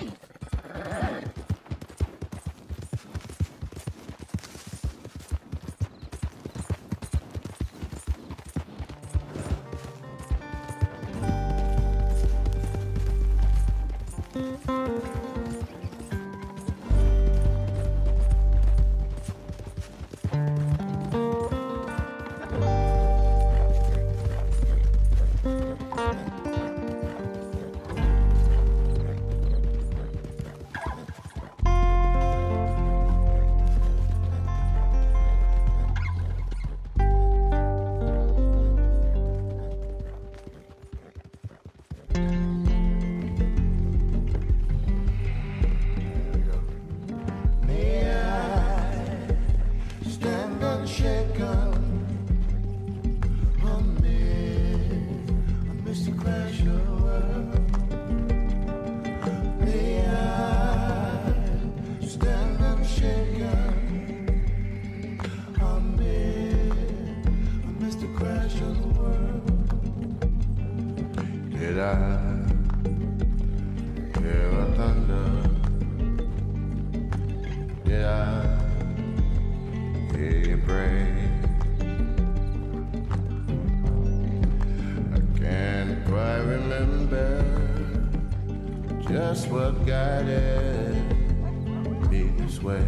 Just what guided me this way.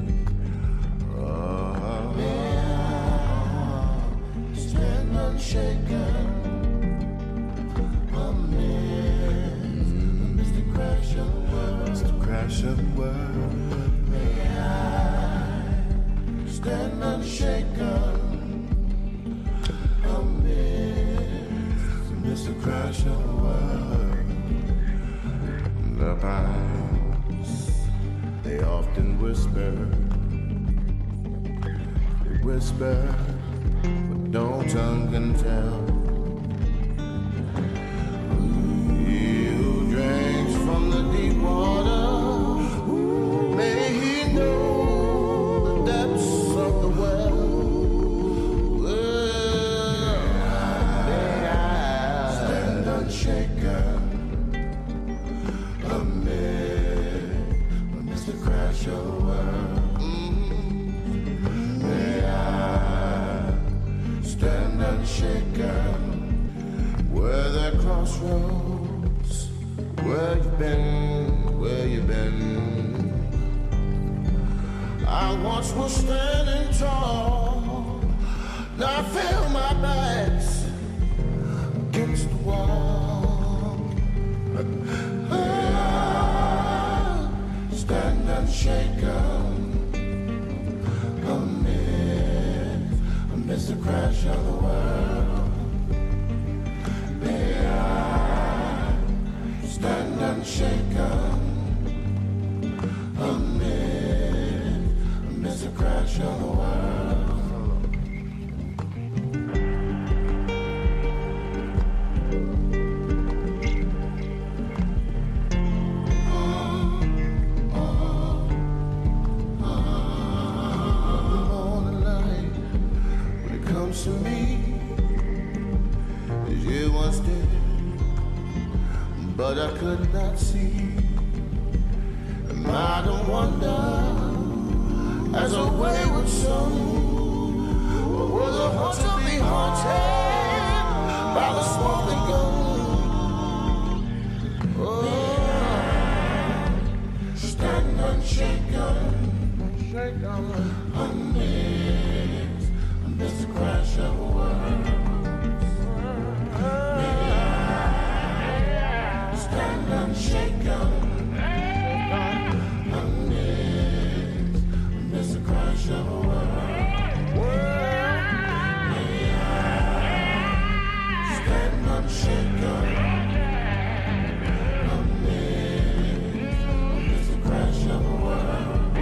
Oh, stand unshaken. Mr. Crash of the World. Mr. Crash of the World. May I stand unshaken. Mr. Crash of the World. The pines, they often whisper. They whisper, but no tongue can tell. He who drinks from the deep water, may he know the depths of the well. May I stand unshaken. Mr. Crash of the World. May I stand unshaken. Where the crossroads, where you've been. I once was standing tall, now I feel my back's against the wall. Stand unshaken amidst the crash of the world. May I stand unshaken amidst the crash of the world. To me, you once did, but I could not see. And I don't wonder, as a wayward soul, will the haunted be haunted by the smoking gun? Oh, stand unshaken, Mr. Crash of the World. May I stand unshaken Mr. Crash of the World. May I stand unshaken Mr. Crash of the World.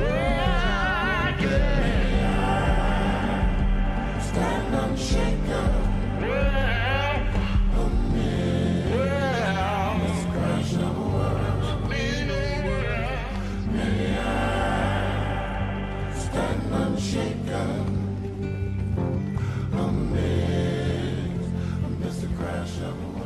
Unshaken, amidst the crash of the world. May I stand unshaken amidst the crash of the world.